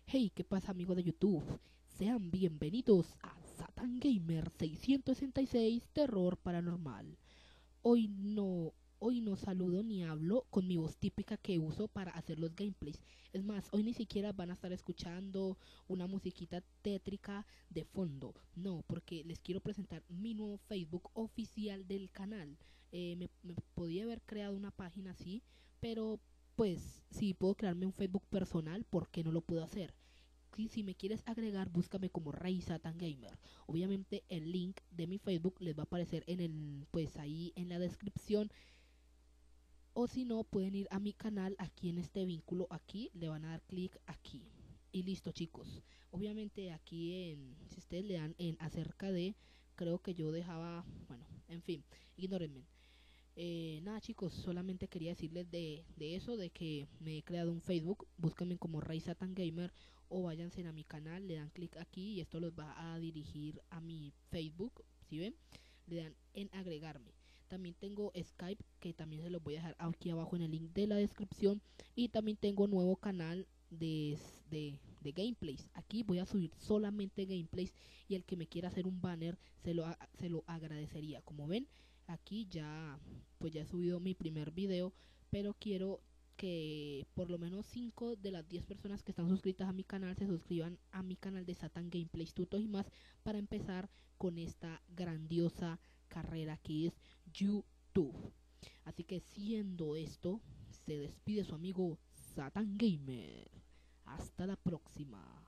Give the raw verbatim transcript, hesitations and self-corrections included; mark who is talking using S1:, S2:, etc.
S1: Hey, ¿qué pasa, amigos de YouTube? Sean bienvenidos a Satan Gamer seiscientos sesenta y seis Terror Paranormal. Hoy no, hoy no saludo ni hablo con mi voz típica que uso para hacer los gameplays. Es más, hoy ni siquiera van a estar escuchando una musiquita tétrica de fondo. No, porque les quiero presentar mi nuevo Facebook oficial del canal. Eh, me, me podía haber creado una página así, pero pues si puedo crearme un Facebook personal, ¿por qué no lo puedo hacer? Si, si me quieres agregar, búscame como Rey Satan Gamer. Obviamente el link de mi Facebook les va a aparecer en el, pues ahí en la descripción. O si no, pueden ir a mi canal aquí en este vínculo, aquí le van a dar clic aquí. Y listo, chicos. Obviamente aquí en, si ustedes le dan en acerca de, creo que yo dejaba, bueno, en fin, ignórenme. Eh, nada, chicos, solamente quería decirles de, de eso, de que me he creado un Facebook. Búsquenme como Rey Satan Gamer o váyanse a mi canal, le dan clic aquí y esto los va a dirigir a mi Facebook. ¿Sí ven? Le dan en agregarme. También tengo Skype, que también se los voy a dejar aquí abajo en el link de la descripción. Y también tengo nuevo canal de, de, de gameplays. Aquí voy a subir solamente gameplays y el que me quiera hacer un banner se lo, se lo agradecería. Como ven, aquí ya pues ya he subido mi primer video, pero quiero que por lo menos cinco de las diez personas que están suscritas a mi canal se suscriban a mi canal de Satan Gameplays, Tutos y más, para empezar con esta grandiosa carrera que es YouTube. Así que siendo esto, se despide su amigo Satan Gamer. Hasta la próxima.